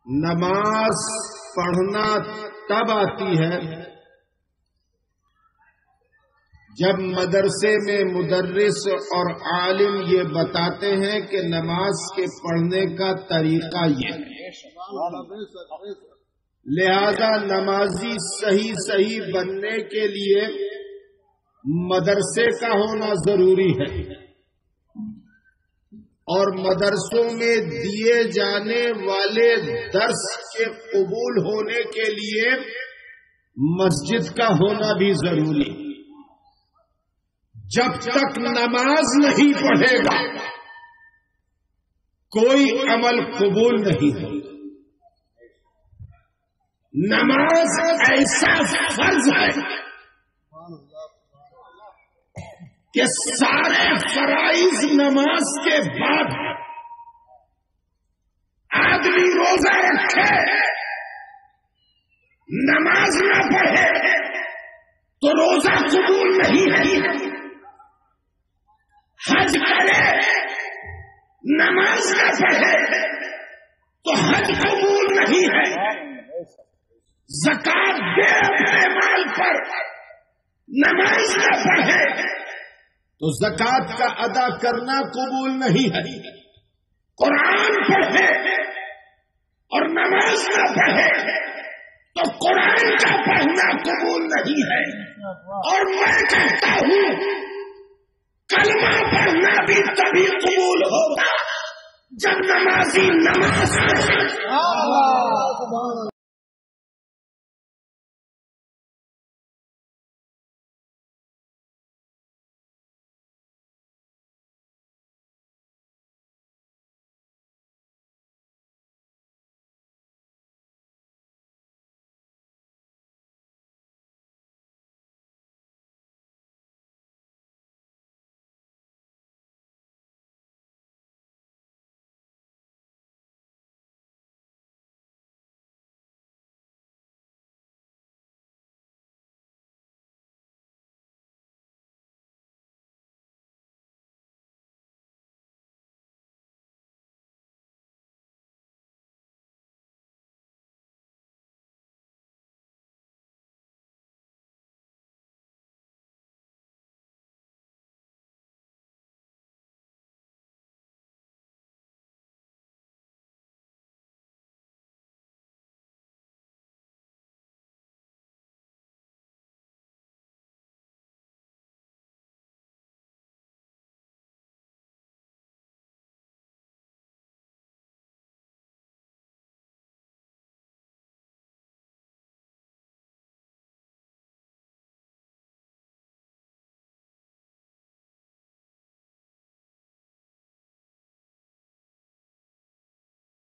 نماز پڑھنا تب آتی ہے جب مدرسے میں مدرس اور عالم یہ بتاتے ہیں کہ نماز کے پڑھنے کا طریقہ یہ ہے، لہذا نمازی صحیح بننے کے لیے مدرسے کا ہونا ضروری ہے، اور مدرسوں میں دیے جانے والے درس کے قبول ہونے کے لیے مسجد کا ہونا بھی ضروری ہے۔ جب تک نماز نہیں پڑھے گا کوئی عمل قبول نہیں ہوگا۔ نماز ایسا فرض ہے کہ سارے فرائض نماز کے بعد آدمی روزہ رکھے، نماز نہ پڑھے تو روزہ قبول نہیں ہے، حج کرے نماز نہ پڑھے تو حج قبول نہیں ہے، زکات دے اپنے مال پر نماز نہ پڑھے تو زکات کا ادا کرنا قبول نہیں ہے، قرآن پڑھے اور نماز نہ پڑھے تو قرآن کا پڑھنا قبول نہیں ہے۔ اور میں کہتا ہوں کلمہ پڑھنا بھی تبھی قبول ہوگا جب نمازی نماز پڑھے۔